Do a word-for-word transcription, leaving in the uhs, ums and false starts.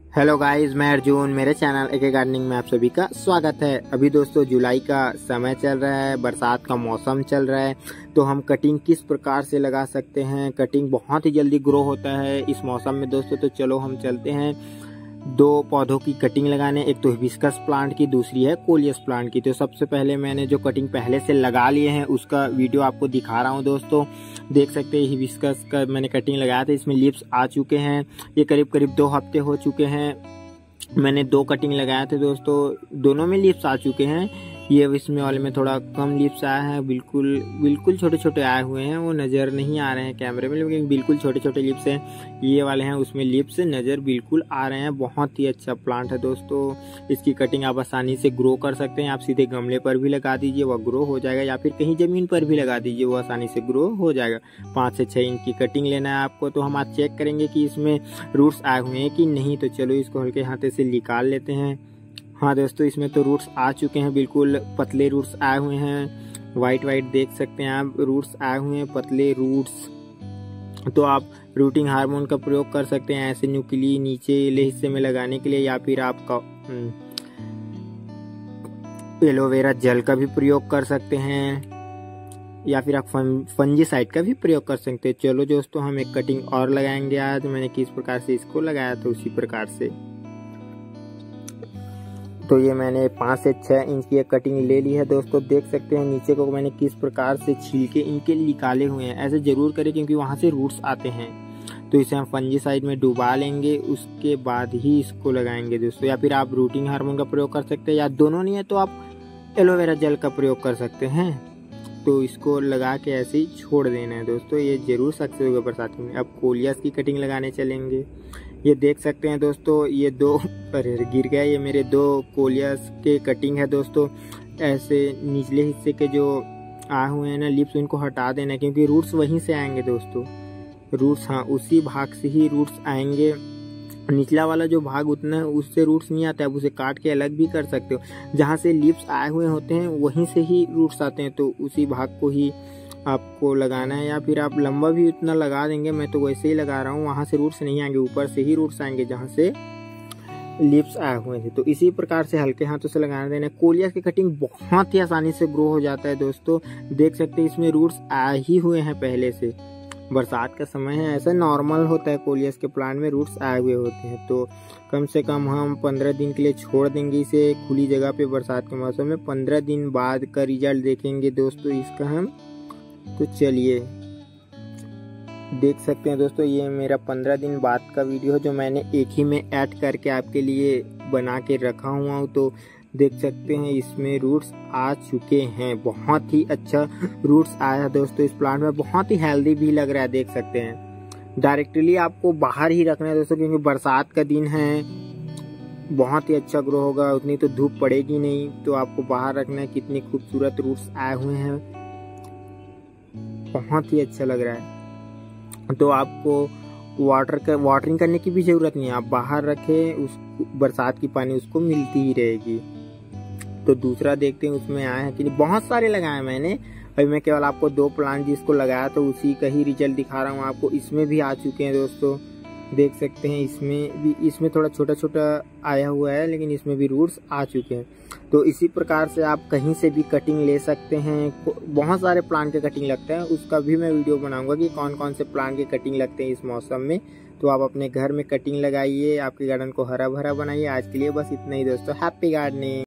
Hello guys, मैं अर्जुन। मेरे channel एके gardening में आप सभी का स्वागत है। अभी दोस्तों जुलाई का समय चल रहा है, बरसात का मौसम चल रहा है, तो हम कटिंग किस प्रकार से लगा सकते हैं। कटिंग बहुत ही जल्दी ग्रो होता है इस मौसम में दोस्तों। तो चलो हम चलते हैं दो पौधों की कटिंग लगाने। एक तो हिबिस्कस प्लांट की, दूसरी है कोलियस प्लांट की। तो सबसे पहले मैंने जो कटिंग पहले से लगा लिए हैं उसका वीडियो आपको दिखा रहा हूं दोस्तों। देख सकते हैं हिबिस्कस का मैंने कटिंग लगाया था, इसमें लीव्स आ चुके हैं। ये करीब करीब दो हफ्ते हो चुके हैं। मैंने दो कटिंग लगाए थे दोस्तों, दोनों में लीव्स आ चुके हैं। ये इसमें वाले में थोड़ा कम लीव्स आया है, बिल्कुल बिल्कुल छोटे छोटे आए हुए हैं। वो नज़र नहीं आ रहे हैं कैमरे में, लेकिन बिल्कुल छोटे छोटे लीव्स हैं। ये वाले हैं उसमें लीव्स नज़र बिल्कुल आ रहे हैं। बहुत ही अच्छा प्लांट है दोस्तों। इसकी कटिंग आप आसानी से ग्रो कर सकते हैं। आप सीधे गमले पर भी लगा दीजिए, वह ग्रो हो जाएगा, या फिर कहीं ज़मीन पर भी लगा दीजिए, वो आसानी से ग्रो हो जाएगा। पाँच से छः इंच की कटिंग लेना है आपको। तो हम आज चेक करेंगे कि इसमें रूट्स आए हुए हैं कि नहीं। तो चलो इसको हल्के हाथे से निकाल लेते हैं। हाँ दोस्तों, इसमें तो रूट्स आ चुके हैं, बिल्कुल पतले रूट्स आए हुए हैं। वाइट वाइट देख सकते हैं आप, रूट्स आए हुए हैं, पतले रूट्स। तो आप रूटिंग हार्मोन का प्रयोग कर सकते हैं ऐसे न्यूक्ली नीचे ले हिस्से में लगाने के लिए, या फिर आप एलोवेरा जेल का भी प्रयोग कर सकते हैं, या फिर आप फंजीसाइड का भी प्रयोग कर सकते हैं। चलो दोस्तों, हम एक कटिंग और लगाएंगे आज। मैंने किस प्रकार से इसको लगाया था उसी प्रकार से। तो ये मैंने पाँच से छः इंच की एक कटिंग ले ली है दोस्तों। देख सकते हैं नीचे को मैंने किस प्रकार से छिलके इनके निकाले हुए हैं। ऐसे जरूर करें क्योंकि वहाँ से रूट्स आते हैं। तो इसे हम फंजीसाइड में डुबा लेंगे, उसके बाद ही इसको लगाएंगे दोस्तों। या फिर आप रूटिंग हार्मोन का प्रयोग कर सकते हैं, या दोनों नहीं है तो आप एलोवेरा जेल का प्रयोग कर सकते हैं। तो इसको लगा के ऐसे ही छोड़ देना है दोस्तों। ये जरूर सक्सेस होगा बरसात में। अब कोलियस की कटिंग लगाने चलेंगे। ये देख सकते हैं दोस्तों, ये दो अरे गिर गया, ये मेरे दो कोलियस के कटिंग है दोस्तों। ऐसे निचले हिस्से के जो आए हुए हैं ना लीव्स, उनको हटा देना, क्योंकि रूट्स वहीं से आएंगे दोस्तों। रूट्स हाँ उसी भाग से ही रूट्स आएंगे। निचला वाला जो भाग उतना उससे रूट्स नहीं आता है, आप उसे काट के अलग भी कर सकते हो। जहाँ से लीव्स आए हुए होते हैं वहीं से ही रूट्स आते हैं, तो उसी भाग को ही आपको लगाना है। या फिर आप लंबा भी उतना लगा देंगे, मैं तो वैसे ही लगा रहा हूँ। वहाँ से रूट्स नहीं आएंगे, ऊपर से ही रूट्स आएंगे जहाँ से लीव्स आए हुए थे। तो इसी प्रकार से हल्के हाथों से लगाना देना। कोलियस की कटिंग बहुत ही आसानी से ग्रो हो जाता है दोस्तों। देख सकते हैं इसमें रूट्स आए ही हुए हैं पहले से। बरसात का समय है, ऐसा नॉर्मल होता है, कोलियस के प्लांट में रूट्स आए हुए होते हैं। तो कम से कम हम पंद्रह दिन के लिए छोड़ देंगे इसे खुली जगह पे। बरसात के मौसम में पंद्रह दिन बाद का रिजल्ट देखेंगे दोस्तों इसका हम। तो चलिए देख सकते हैं दोस्तों, ये मेरा पंद्रह दिन बाद का वीडियो है जो मैंने एक ही में ऐड करके आपके लिए बना के रखा हुआ हूँ। तो देख सकते हैं इसमें रूट्स आ चुके हैं। बहुत ही अच्छा रूट्स आया है दोस्तों इस प्लांट में। बहुत ही हेल्दी भी लग रहा है, देख सकते हैं। डायरेक्टली आपको बाहर ही रखना है दोस्तों, क्योंकि बरसात का दिन है। बहुत ही अच्छा ग्रो होगा, उतनी तो धूप पड़ेगी नहीं, तो आपको बाहर रखना है। कितनी खूबसूरत रूट्स आए हुए हैं, बहुत ही अच्छा लग रहा है। तो आपको वाटर का वाटरिंग करने की भी जरूरत नहीं है, आप बाहर रखें, उस बरसात की पानी उसको मिलती ही रहेगी। तो दूसरा देखते हैं उसमें आए हैं कि नहीं। बहुत सारे लगाए मैंने, अभी मैं केवल आपको दो प्लांट जिसको लगाया तो उसी का ही रिजल्ट दिखा रहा हूँ आपको। इसमें भी आ चुके हैं दोस्तों, देख सकते हैं। इसमें भी इसमें थोड़ा छोटा छोटा आया हुआ है, लेकिन इसमें भी रूट्स आ चुके हैं। तो इसी प्रकार से आप कहीं से भी कटिंग ले सकते हैं। बहुत सारे प्लांट के कटिंग लगते हैं, उसका भी मैं वीडियो बनाऊंगा कि कौन कौन से प्लांट के कटिंग लगते हैं इस मौसम में। तो आप अपने घर में कटिंग लगाइए, आपके गार्डन को हरा भरा बनाइए। आज के लिए बस इतना ही दोस्तों। Happy gardening.